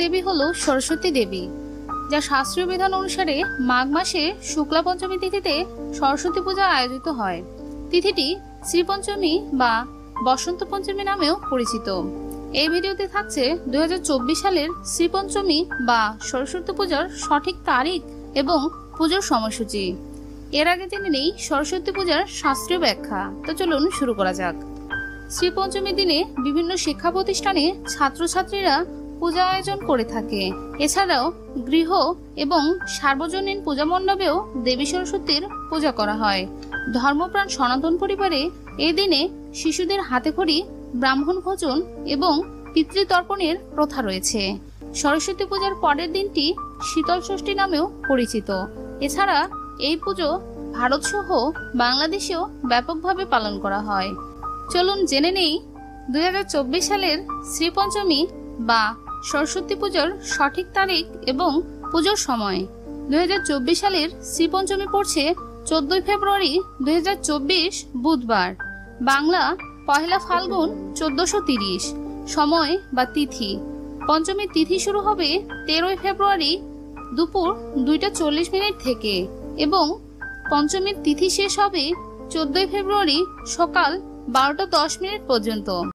দেবী হলো সরস্বতী দেবী, যা শাস্ত্রীয় বিধান অনুসারে মাঘ মাসে শুক্লা পঞ্চমী তিথিতে সরস্বতী পূজা আয়োজিত হয়। তিথিটি শ্রীপঞ্চমী বা বসন্ত পঞ্চমী নামেও পরিচিত। এই ভিডিওতে থাকছে 2024 সালের শ্রীপঞ্চমী বা সরস্বতী পূজার সঠিক তারিখ এবং পুজোর সময়সূচি। এর আগে জেনে নেই সরস্বতী পূজার শাস্ত্রীয় ব্যাখ্যা। তো চলুন শুরু করা যাক। শ্রীপঞ্চমীর দিনে বিভিন্ন শিক্ষা প্রতিষ্ঠানে ছাত্রছাত্রীরা পূজা আয়োজন করে থাকে। এছাড়াও গৃহ এবং সার্বজনীন পূজা মণ্ডপেও দেবী সরস্বতীর পূজা করা হয়। ধর্মপ্রাণ সনাতন পরিবারে এই দিনে শিশুদের হাতেখড়ি, ব্রাহ্মণ ভোজন এবং পিতৃতর্পণের প্রথা রয়েছে। সরস্বতী পূজার পরের দিনটি শীতল ষষ্ঠী নামেও পরিচিত। এছাড়া এই পুজো ভারত সহ বাংলাদেশেও ব্যাপকভাবে পালন করা হয়। চলুন জেনে নেই 2024 সালের শ্রীপঞ্চমী বা সরস্বতী পুজোর সঠিক তারিখ এবং পুজোর সময়। 2024 সালের শ্রীপঞ্চমী পড়ছে 14 ফেব্রুয়ারি 2024 বুধবার। বাংলা পহেলা ফাল্গুন 1430। সময় বা তিথি, পঞ্চমীর তিথি শুরু হবে 13 ফেব্রুয়ারি দুপুর 2:40 থেকে এবং পঞ্চমীর তিথি শেষ হবে 14 ফেব্রুয়ারি সকাল 12:10 পর্যন্ত।